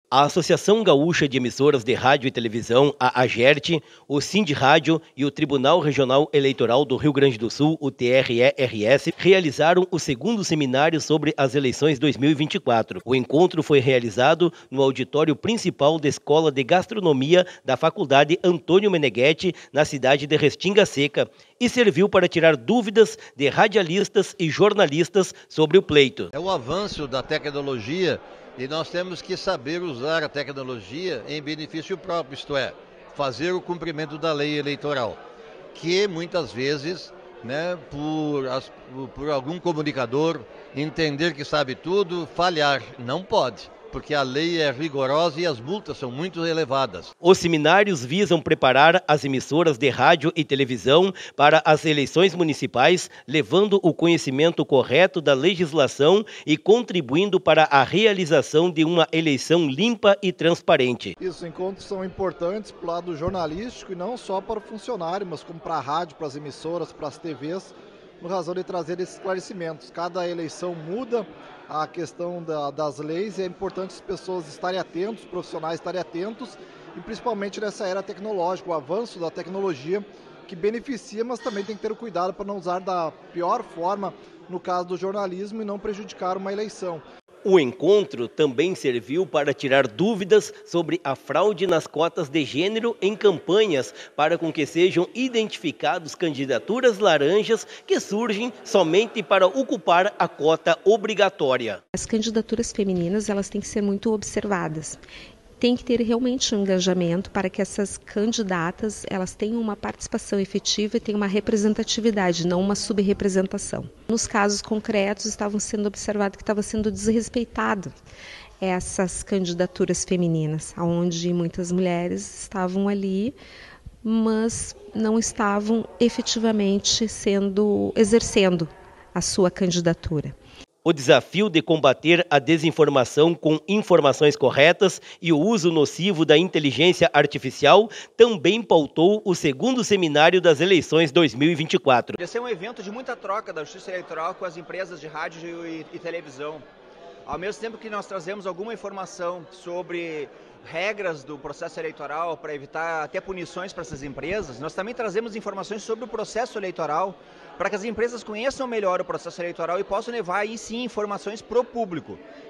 A Associação Gaúcha de Emissoras de Rádio e Televisão, a AGERT, o Sindirádio e o Tribunal Regional Eleitoral do Rio Grande do Sul, o TRE-RS, realizaram o segundo seminário sobre as eleições 2024. O encontro foi realizado no auditório principal da Escola de Gastronomia da Faculdade Antônio Meneghetti, na cidade de Restinga Seca, e serviu para tirar dúvidas de radialistas e jornalistas sobre o pleito. É o avanço da tecnologia e nós temos que saber usar a tecnologia em benefício próprio, isto é, fazer o cumprimento da lei eleitoral, que muitas vezes, por algum comunicador entender que sabe tudo, falhar. Não pode, porque a lei é rigorosa e as multas são muito elevadas. Os seminários visam preparar as emissoras de rádio e televisão para as eleições municipais, levando o conhecimento correto da legislação e contribuindo para a realização de uma eleição limpa e transparente. Os encontros são importantes para o lado jornalístico e não só para o funcionário, mas como para a rádio, para as emissoras, para as TVs, no razão de trazer esses esclarecimentos. Cada eleição muda a questão das leis e é importante as pessoas estarem atentos, os profissionais estarem atentos e principalmente nessa era tecnológica, o avanço da tecnologia que beneficia, mas também tem que ter o cuidado para não usar da pior forma no caso do jornalismo e não prejudicar uma eleição. O encontro também serviu para tirar dúvidas sobre a fraude nas cotas de gênero em campanhas, para com que sejam identificados candidaturas laranjas que surgem somente para ocupar a cota obrigatória. As candidaturas femininas, elas têm que ser muito observadas. Tem que ter realmente um engajamento para que essas candidatas elas tenham uma participação efetiva e tenham uma representatividade, não uma subrepresentação. Nos casos concretos, estavam sendo observado que estava sendo desrespeitado essas candidaturas femininas, onde muitas mulheres estavam ali, mas não estavam efetivamente exercendo a sua candidatura. O desafio de combater a desinformação com informações corretas e o uso nocivo da inteligência artificial também pautou o segundo seminário das eleições 2024. Esse é um evento de muita troca da Justiça Eleitoral com as empresas de rádio e televisão. Ao mesmo tempo que nós trazemos alguma informação sobre regras do processo eleitoral para evitar até punições para essas empresas, nós também trazemos informações sobre o processo eleitoral para que as empresas conheçam melhor o processo eleitoral e possam levar aí sim informações para o público.